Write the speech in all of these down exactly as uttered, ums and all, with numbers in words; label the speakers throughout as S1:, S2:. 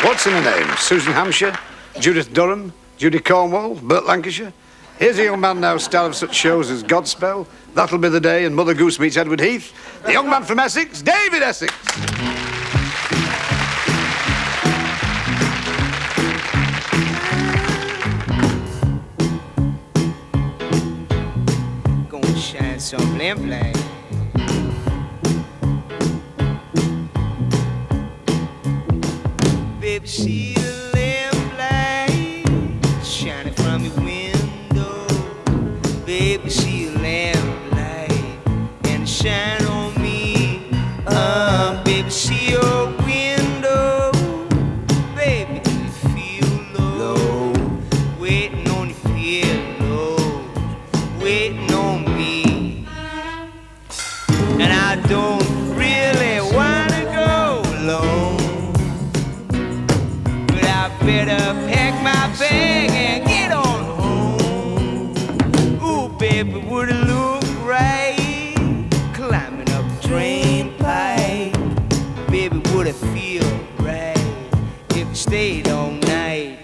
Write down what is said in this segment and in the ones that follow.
S1: What's in her name? Susan Hampshire? Judith Durham? Judy Cornwall? Burt Lancashire? Here's a young man now, star of such shows as Godspell, That'll Be the Day, and Mother Goose Meets Edward Heath. The young man from Essex, David Essex.
S2: Gonna shine some lamp light. Baby, see the lamp light shining from your window. Baby, see the lamp light and it shine on me. Uh, baby, see your window. Baby, do you feel low? low. Waiting on your pillow, waiting on me. And I don't really wanna go alone. Better pack my bag and get on home. Ooh, baby, would it look right climbing up a drain pipe? Baby, would it feel right if you stayed all night?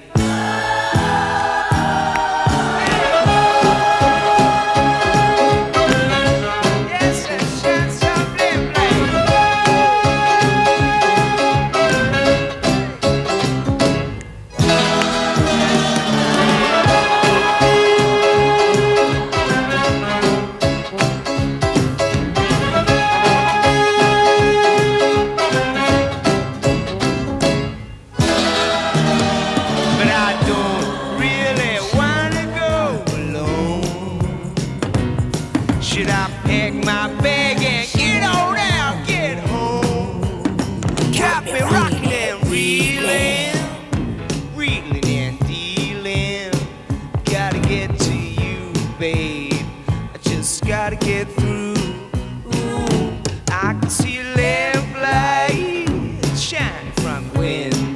S2: Should I pack my bag and get on out, get home? Got me rocking and reeling, reeling and dealing. Gotta get to you, babe. I just gotta get through. Ooh, I can see a lamp light shining from the window.